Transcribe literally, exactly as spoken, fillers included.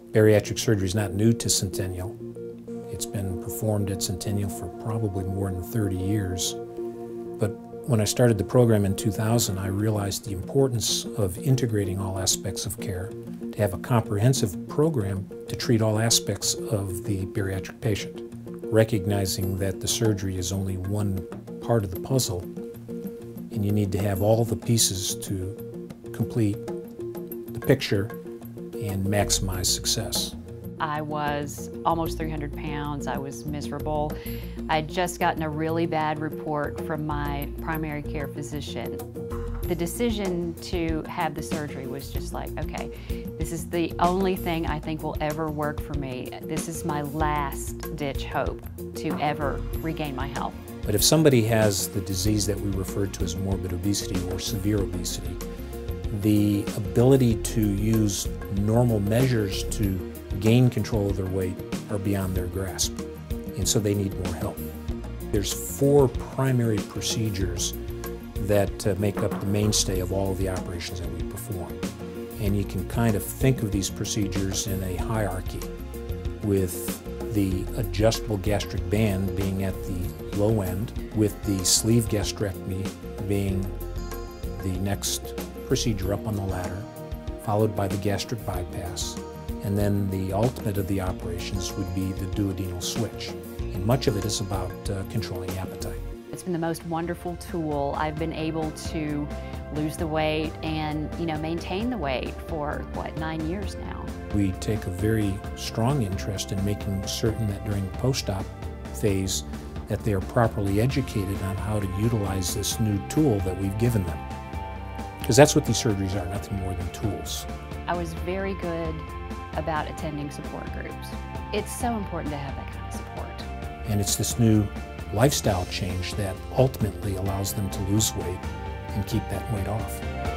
Bariatric surgery is not new to Centennial. It's been performed at Centennial for probably more than thirty years. But when I started the program in two thousand, I realized the importance of integrating all aspects of care, to have a comprehensive program to treat all aspects of the bariatric patient, recognizing that the surgery is only one part of the puzzle, and you need to have all the pieces to complete the picture and maximize success. I was almost three hundred pounds. I was miserable. I had just gotten a really bad report from my primary care physician. The decision to have the surgery was just like, okay, this is the only thing I think will ever work for me. This is my last ditch hope to ever regain my health. But if somebody has the disease that we refer to as morbid obesity or severe obesity, the ability to use normal measures to gain control of their weight are beyond their grasp, and so they need more help. There's four primary procedures that uh, make up the mainstay of all of the operations that we perform. And you can kind of think of these procedures in a hierarchy, with the adjustable gastric band being at the low end, with the sleeve gastrectomy being the next procedure up on the ladder, followed by the gastric bypass. And then the ultimate of the operations would be the duodenal switch. And much of it is about uh, controlling appetite. It's been the most wonderful tool. I've been able to lose the weight and, you know, maintain the weight for, what, nine years now. We take a very strong interest in making certain that during the post-op phase that they are properly educated on how to utilize this new tool that we've given them. Because that's what these surgeries are, nothing more than tools. I was very good about attending support groups. It's so important to have that kind of support. And it's this new lifestyle change that ultimately allows them to lose weight and keep that weight off.